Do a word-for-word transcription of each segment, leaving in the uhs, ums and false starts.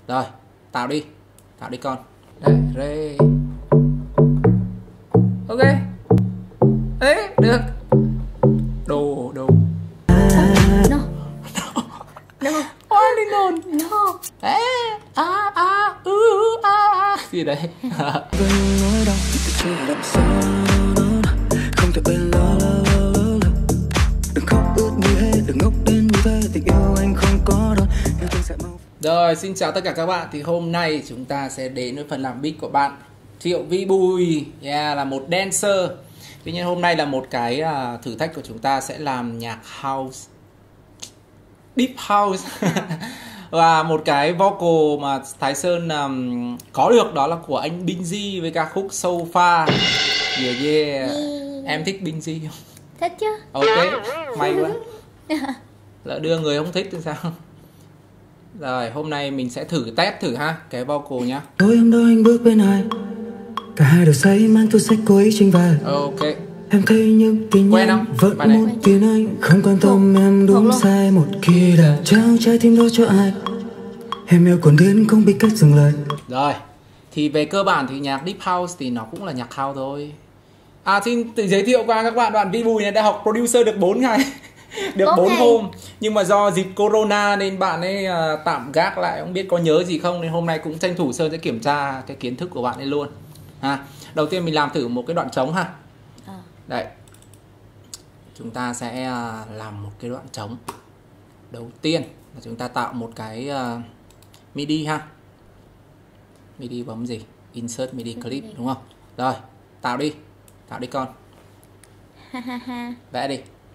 Rồi, tạo đi. Tạo đi con. Đấy, rê. Ok. Ấy, được. Đồ, đồ. No. No. Why lên nồn? No. Ê, a, a, ư, a, a. Gì đấy? Không thể bên lo lo lo lo. Đừng khóc ướt như thế, đừng ngốc đến như thế. Tình yêu anh không có đâu. Rồi, xin chào tất cả các bạn. Thì hôm nay chúng ta sẽ đến với phần làm beat của bạn Triệu Vĩ Bùi. Yeah, là một dancer. Tuy nhiên hôm nay là một cái uh, thử thách của chúng ta sẽ làm nhạc house, deep house. Và một cái vocal mà Thái Sơn um, có được đó là của anh Binz với ca khúc Sofa. Yeah, yeah. Em thích Binz không? Thích chứ. Ok, may quá. Lỡ đưa người không thích thì sao? Rồi, hôm nay mình sẽ thử test thử ha, cái vocal nhá. Tối hôm đó anh bước bên ai, cả hai đều say mang túi sách cô ấy trên vai. Ok. Em thấy những tin nhắn vẫn một tin anh không quan tâm em đúng sai. Một khi đã trao trái tim đó cho ai, em yêu còn đến không biết cách dừng lại. Rồi, thì về cơ bản thì nhạc deep house thì nó cũng là nhạc house thôi. À, xin tự giới thiệu qua các bạn, bạn Vĩ Bùi này đã học producer được bốn ngày. Được bốn hôm. Nhưng mà do dịp corona nên bạn ấy uh, tạm gác lại, không biết có nhớ gì không. Nên hôm nay cũng tranh thủ Sơn sẽ kiểm tra cái kiến thức của bạn ấy luôn ha. Đầu tiên mình làm thử một cái đoạn trống ha. À. Đây. Chúng ta sẽ uh, làm một cái đoạn trống. Đầu tiên là chúng ta tạo một cái uh, MIDI ha. MIDI bấm gì? Insert MIDI clip đúng không? Rồi, tạo đi. Tạo đi con. Vẽ đi.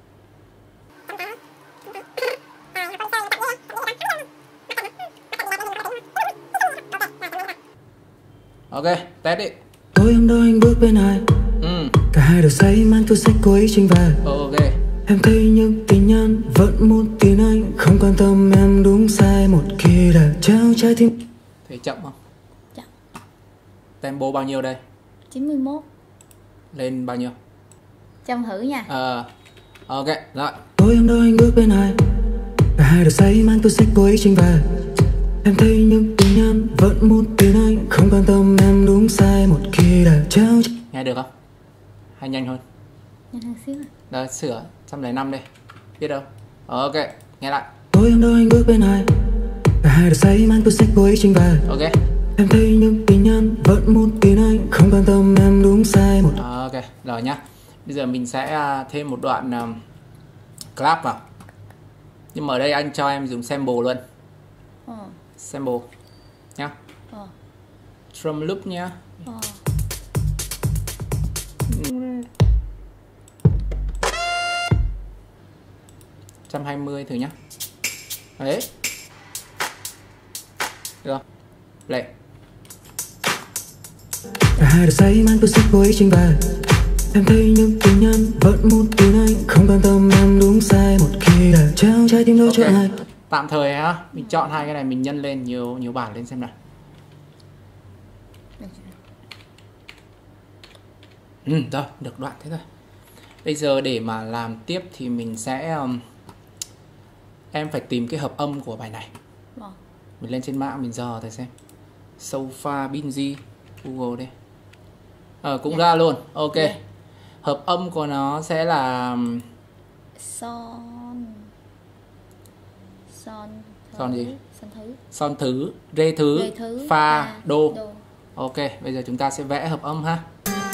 Ok, test đi. Tối hôm đó anh bước bên ai, ừ. Cả hai đều say mang túi sách cô ấy trên vai. Ok. Em thấy những tin nhắn vẫn một tin anh không quan tâm em đúng sai. Một khi đã trao trái tim. Thấy chậm không? Chậm. Tempo bao nhiêu đây? chín mươi mốt. Lên bao nhiêu? Chăm thử nha. Ờ. Ok, rồi. Tối hôm đó anh bước bên ai, cả hai đều say mang túi sách cô ấy trên vai. Em thấy những tin nhắn vẫn một tin anh không quan tâm em đúng sai. Một khi đã trao. Nghe được không? Hay nhanh hơn? Nhanh hơn xíu. Rồi, sửa một trăm lẻ năm đây. Biết đâu? Ok, nghe lại. Tối hôm đó anh bước bên ai, cả hai đều say mang túi sách cô ấy trên vai. Ok. Em thấy những tin nhắn vẫn một tin anh không quan tâm em đúng sai. Một Ok, rồi nhá. Bây giờ mình sẽ thêm một đoạn um, clap vào. Nhưng mà ở đây anh cho em dùng sample luôn. Ờ. Sample nhá. Ờ. Drum loop nhá. Ờ. một trăm hai mươi thử nhá. Đấy. Được. Play. Cả hai đều say mang túi sách cô ấy trên vai. Em thấy những tin nhắn vẫn một tin anh không quan tâm em đúng sai. Một khi đã trao trái tim đó cho ai. Tạm thời ha, mình chọn hai cái này mình nhân lên nhiều nhiều bản lên xem nào. Ừ, rồi, được đoạn thế rồi. Bây giờ để mà làm tiếp thì mình sẽ um, em phải tìm cái hợp âm của bài này. Ờ. Mình lên trên mạng mình dò thử xem. Sofa Binz Google đây. Ờ cũng dạ. Ra luôn. Ok. Dạ. Hợp âm của nó sẽ là son son thứ. Son gì? Son thứ. Son thứ, rê thứ, Rê thứ fa, à, đô. đô. Ok, bây giờ chúng ta sẽ vẽ hợp âm ha.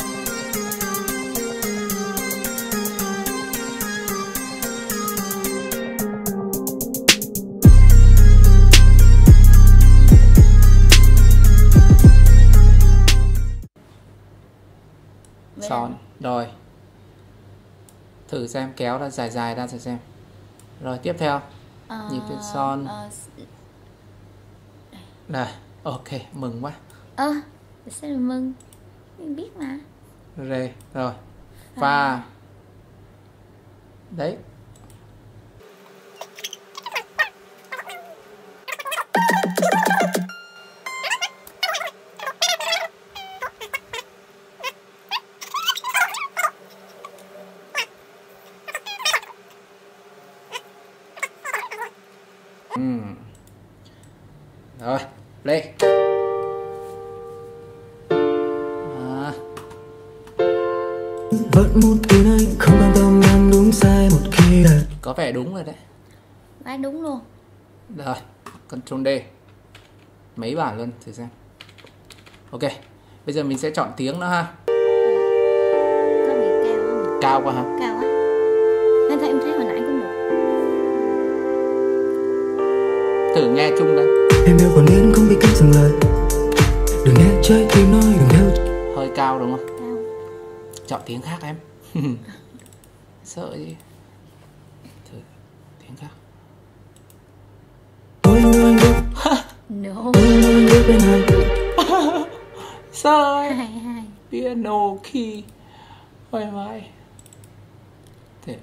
Son, rồi. Thử xem, kéo ra dài dài ra thử xem. Rồi tiếp theo. À, nhịp tiếp son. À, đây, ok, mừng quá. Ơ, à, sao mà mừng? Mình biết mà. Rê, rồi. Fa. Đấy. Ừ. Rồi, Play. À. Vẫn muốn tin anh, không quan tâm em đúng sai một khi đã. Có vẻ đúng rồi đấy. Quá đúng luôn. Rồi, Ctrl D. Mấy bản luôn, thử xem. Ok, bây giờ mình sẽ chọn tiếng nữa ha. Có bị cao không? Cao quá hả? Cao á. Hay thôi em thấy hồi nãy cũng được. Thử nghe chung đây. Em yêu còn nên không biết cách dừng lời. Đừng nghe trái tim nói, đừng theo. Hơi cao đúng không? Cao. Chọn tiếng khác em. Sợ gì. Thử tiếng khác. Tôi nói anh biết. No. Tôi nói anh biết bên này. Sao Hai ấy? hai. Piano key. Ôi mày. Thế.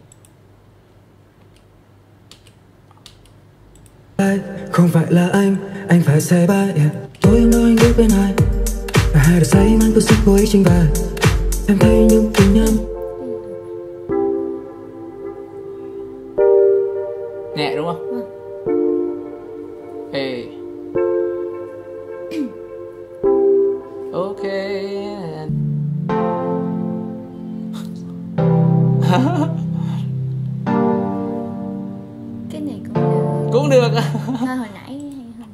Không phải là anh, anh phải say bay. Tôi nói anh biết bên này. Cả hai đã say mang tôi sức cuối trình và em thấy những tình nhân. Nhẹ đúng không? Ừ. Ê. Ok. Cái này cũng được. Cũng được. Thôi hồi nãy hay hơn.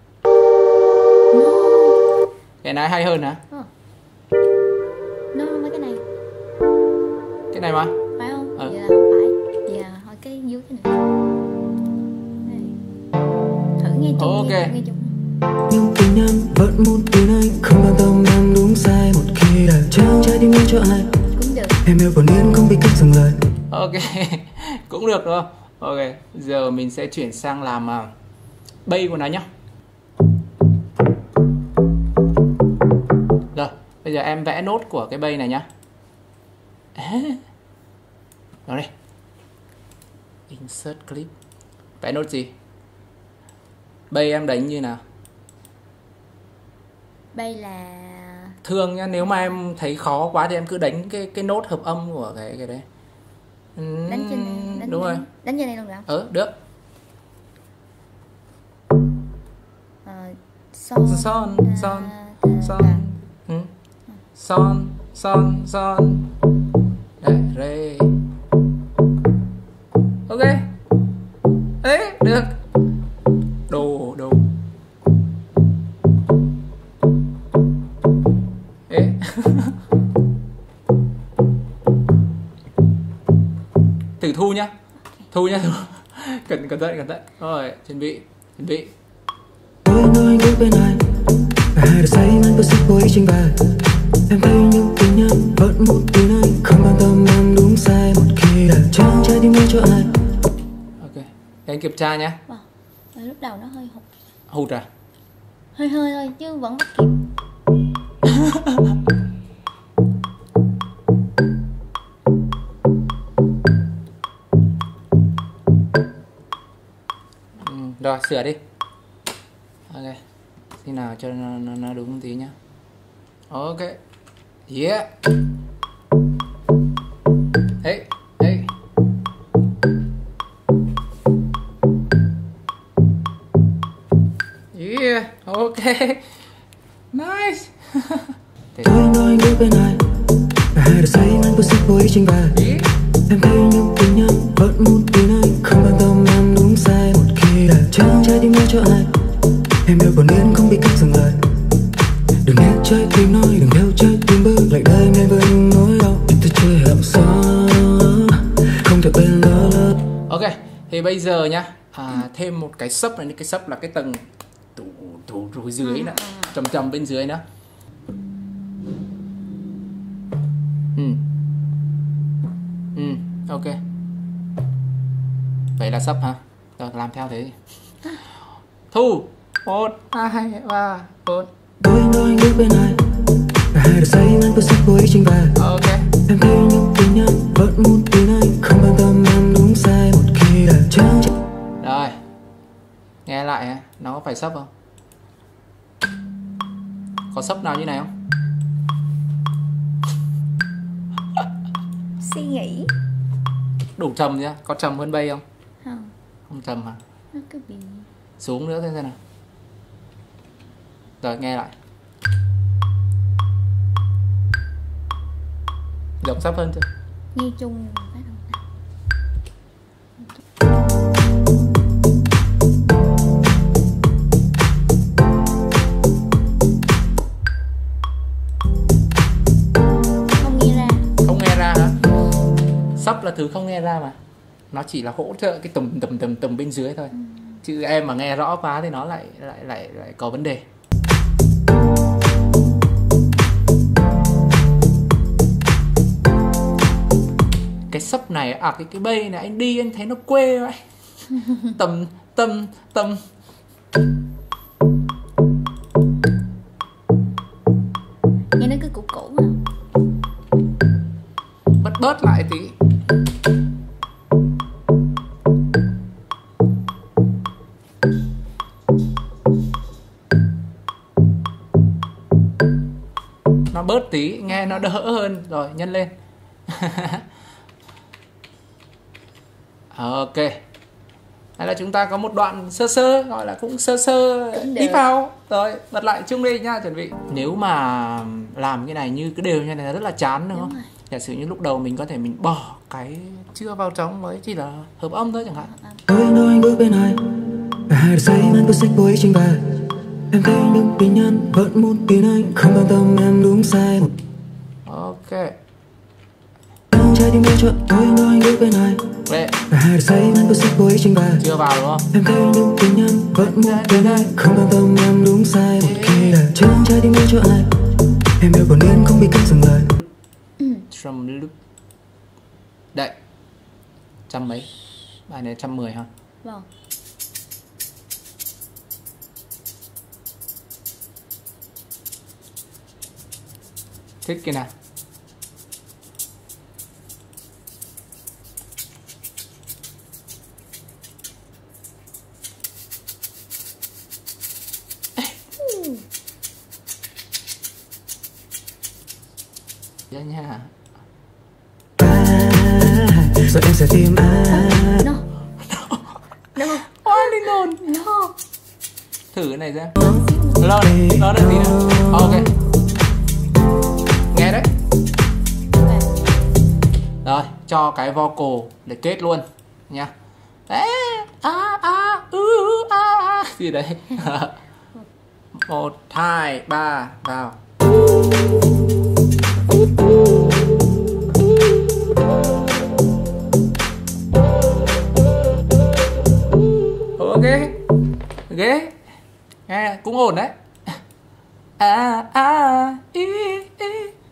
Cái này hay hơn hả? No. No, mấy cái này. Cái này mà. Phải không? Ừ. Vậy là không phải. Vậy là thôi cái dưới cái này. Đây. Thử nghe chung. Ok. Nghe, nghe chung. Nhưng tình nhân vẫn muốn tin anh, không quan tâm em đúng sai một khi đã trao trái tim cho ai. Cũng được. Em yêu còn nên không biết cách dừng lời. Ok. Cũng được đúng không? Ok. Giờ mình sẽ chuyển sang làm uh, bass của nó nhá. Rồi. Bây giờ em vẽ nốt của cái bass này nhá. Rồi đây. Insert clip. Vẽ nốt gì? Bass em đánh như nào? Đây là Thường nhá, nếu mà em thấy khó quá thì em cứ đánh cái cái nốt hợp âm của cái cái đấy. đánh trên này. Đánh Đúng rồi. đánh, đánh trên này luôn hả? Ừ, được. Ờ, son Son, ta- son, ta- son. ta. Ừ. Son, son, son. Đấy, rê. Ok. Ấy, được. Đồ, đồ. Ê. Thử thu nhá. Thu nhá, thu. Cẩn cẩn thận, cẩn thận. Rồi, chuẩn bị, chuẩn bị. Tôi nói anh biết bên này. Cả hai đã say mang tôi sức cuối trình và em thấy những tình nhân vẫn muốn tin anh, không quan tâm em đúng sai một khi đã trao trái tim cho ai. Ok. Để anh kiểm tra nhá. Wow. Rồi lúc đầu nó hơi hụt. Hụt à? Hơi hơi thôi chứ vẫn bắt kịp. Ừ, rồi, sửa đi. Ok. Khi nào cho nó, nó, nó đúng một tí nhá. Ok. Yeah. Hey, hey. Yeah, ok. Nice. Thế. Tôi nói anh biết bên này. Cả hai đã say mang tôi sức cuối trình và Yeah. em thấy những tình nhân vẫn muốn tin anh, không quan tâm em đúng sai một khi đã trao trái tim cho ai. Em yêu còn nên không biết cách dừng lời. Đừng nghe trái tim nói, đừng theo trái tim bước lại đây nên với những nỗi đau. Tôi chơi hợp gió, không thể bên đó lỡ. Ok, thì bây giờ nhá, à, thêm một cái sub này, cái sub là cái tầng tủ tủ tủ dưới nữa, trầm trầm bên dưới nữa. Ừ. Ừ, ok. Vậy là sub hả? Rồi làm theo thế. Thu. Một, hai, ba, bốn. Tôi nói anh biết bên này. Cả hai đã say mang tôi sức cuối trình và Ok. em thấy những tình nhân vẫn muốn tin anh, không quan tâm em đúng sai một khi đã trao. Rồi. Nghe lại á, nó có phải sub không? Có sub nào như này không? Suy nghĩ. Đủ trầm chưa? Có trầm hơn bay không? Không. Không trầm hả? Nó cứ bị. Xuống nữa thế nào? Rồi nghe lại. Giọng sắp hơn chưa? Nghe chung phải không? Không nghe ra. Không nghe ra hả? Sắp là thứ không nghe ra mà. Nó chỉ là hỗ trợ cái tùm tùm tùm tùm bên dưới thôi. Ừ. Chứ em mà nghe rõ quá thì nó lại lại lại lại có vấn đề. Cái sấp này, à cái cái bay này anh đi anh thấy nó quê vậy. Tầm tầm tầm. Nghe nó cứ cũ cũ mà. Bớt bớt lại tí. Nó bớt tí, nghe nó đỡ hơn. Rồi, nhân lên. Ok. Hay là chúng ta có một đoạn sơ sơ, gọi là cũng sơ sơ đi vào. Rồi, bật lại chung đi nha, chuẩn bị. Nếu mà làm cái này như cái đều như này là rất là chán đúng không? Giả sử như lúc đầu mình có thể mình bỏ cái chưa vào trống mới chỉ là hợp âm thôi chẳng hạn. Tôi nói anh bước bên hai, cả hai say mang cuốn sách cuối trình bày. Em thấy những tin nhắn vẫn muốn tin anh, không quan tâm em đúng sai. Ok. Trái tim mơ chọn tôi nói anh bước bên hai. Vậy. Cả hai say mang cuốn sách cuối trình bày. Chưa vào đúng không? Em thấy những tin nhắn vẫn muốn tin anh, không quan tâm em đúng sai. Một khi đã chân trái tim mơ chọn ai, em yêu còn nên không bị cắt dừng lời. Drum loop. Đây. Trăm mấy? Bài này trăm mười hả? Vâng. Thích cái nào? Dạ nha. Rồi em sẽ tìm ai? No. No. Only none. No. Thử cái này ra. Lo này, lo này tí nữa. Ok. Nghe đấy. Rồi, cho cái vocal để kết luôn nha. Đấy. A a u a a gì đấy. Một, hai, ba, vào. Ok. Ok. Nghe cũng ổn đấy. A a i i.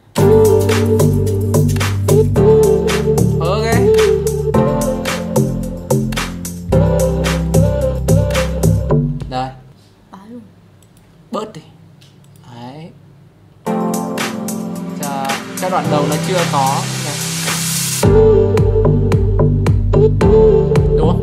Ok. Rồi. Bớt đi. Đấy. Chà, cái đoạn đầu nó chưa có. Đúng không?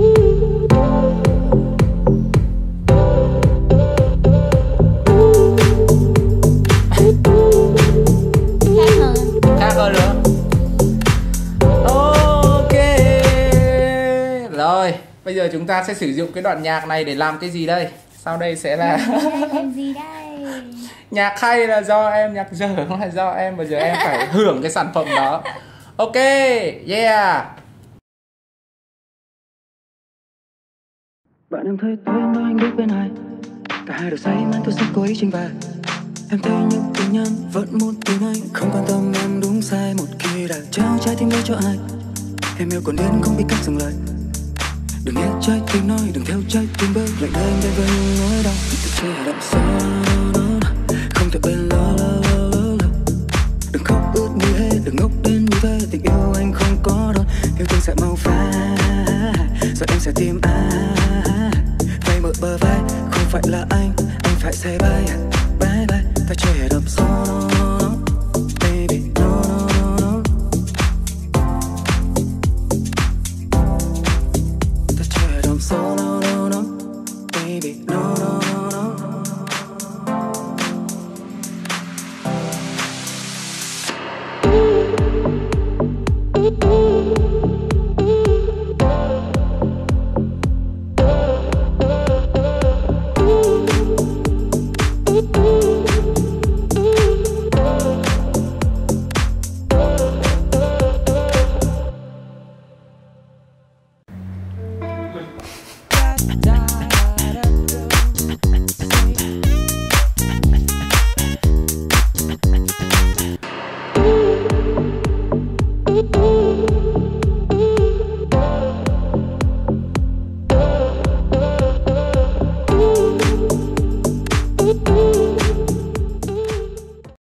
Khác hơn nữa. Ok. Rồi, bây giờ chúng ta sẽ sử dụng cái đoạn nhạc này để làm cái gì đây? Sau đây sẽ là Làm gì đây? nhạc hay là do em, nhạc dở không là do em. Bây giờ em phải hưởng cái sản phẩm đó. Ok, yeah. Bạn em thấy tôi nói anh bước bên hai, cả hai đều say mang cuốn sách cô ấy trình bày. Em thấy những tin nhắn vẫn muốn tin anh, không quan tâm em đúng sai. Một khi đã trao trái tim nói cho ai, em yêu còn điên không biết cách dừng lời. Đừng nghe trái tim nói, đừng theo trái tim bơi. Lạnh đời em bên với nỗi đau, từ chơi hà đậm sâu không thể bên lo lo lo lo lo. Đừng khóc ướt như hết, đừng ngốc đến như thế. Tình yêu anh không có đâu, yêu thương sẽ mau phai. Giờ em sẽ tìm ai, vay mượn bờ vai, không phải là anh, anh phải say bye bye bye. Ta chơi hà đậm sâu